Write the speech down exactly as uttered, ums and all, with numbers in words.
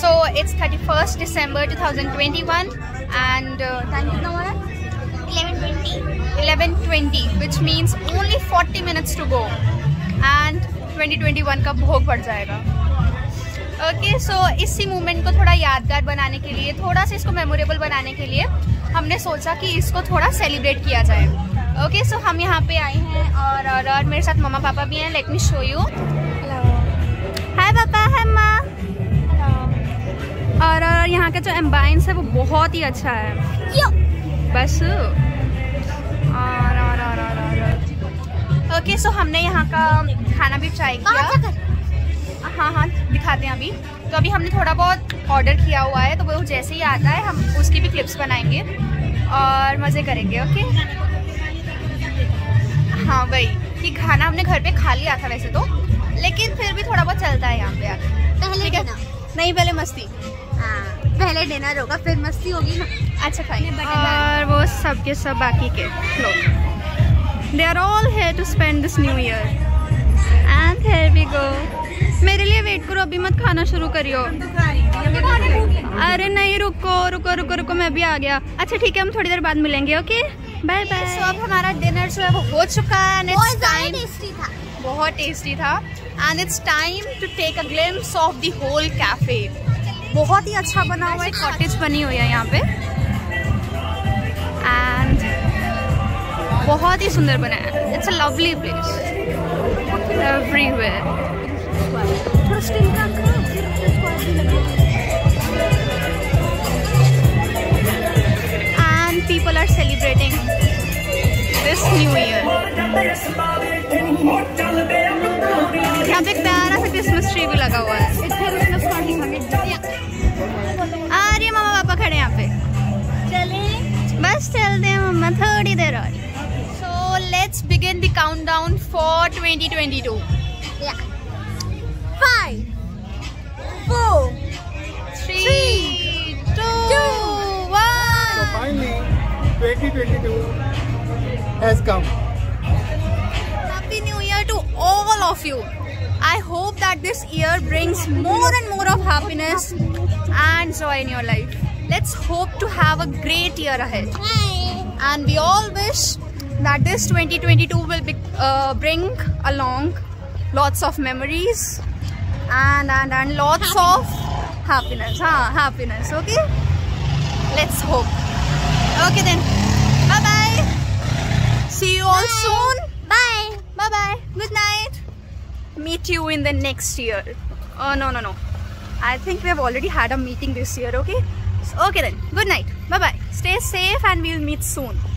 So it's thirty-first December two thousand twenty-one and uh, time कितना हुआ है? eleven twenty. eleven twenty, which means only forty minutes to go and twenty twenty-one का भोग पड़ जाएगा. Okay, सो इसी moment को थोड़ा यादगार बनाने के लिए, थोड़ा सा इसको मेमोरेबल बनाने के लिए हमने सोचा कि इसको थोड़ा सेलिब्रेट किया जाए. ओके okay, सो so हम यहाँ पे आए हैं और, और, और मेरे साथ मम्मा पापा भी हैं. Let me show you. Hi पापा, हाय माँ. और, और यहाँ का जो एम्बायंस है वो बहुत ही अच्छा है. बस और और और और और ओके, सो हमने यहाँ का खाना भी ट्राई किया. हाँ हाँ दिखाते हैं अभी. तो अभी हमने थोड़ा बहुत ऑर्डर किया हुआ है, तो वो जैसे ही आता है हम उसकी भी क्लिप्स बनाएंगे और मज़े करेंगे. ओके हाँ वही कि खाना हमने घर पे खा लिया था वैसे तो, लेकिन फिर भी थोड़ा बहुत चलता है यहाँ पे आके. पहले डिनर नहीं, पहले मस्ती. हाँ पहले डिनर होगा फिर मस्ती होगी ना. अच्छा फाइन. और वो सब के सब बाकी के लोग, they are all here to spend this new year and here we go. मेरे लिए वेट करो, अभी मत खाना शुरू करियो. अरे नहीं, रुको रुको रुको रुको मैं भी आ गया. अच्छा ठीक है, हम थोड़ी देर बाद मिलेंगे. Okay bye bye. सो अब हमारा डिनर जो है वो हो चुका है एंड इट्स टाइम. बहुत टेस्टी था and it's time to take a glimpse of the whole cafe. बहुत ही अच्छा बना हुआ है, कॉटेज बनी हुई है यहाँ पे एंड बहुत ही सुंदर बना है. It's a lovely place everywhere. And people are celebrating this new year. यहाँ पे एक प्यारा सा क्रिसमस ट्री भी लगा हुआ है. अरे मामा पापा खड़े यहाँ पे. चले बस चलते हैं मम्मा, थोड़ी देर और. So let's begin the countdown for twenty twenty-two. Yeah. Five, four, three, three two, two, one. So finally, twenty twenty-two has come. Happy New Year to all of you. I hope that this year brings more and more of happiness and joy in your life. Let's hope to have a great year ahead. And we all wish that this twenty twenty-two will be, uh, bring along lots of memories and and and lots happiness. of happiness. हाँ, happiness. Okay, let's hope. Okay then, bye bye. See you all bye. soon. Bye. Bye bye. Good night. Meet you in the next year. Oh no no no. I think we have already had a meeting this year. Okay. Okay then. Good night. Bye bye. Stay safe and we'll meet soon.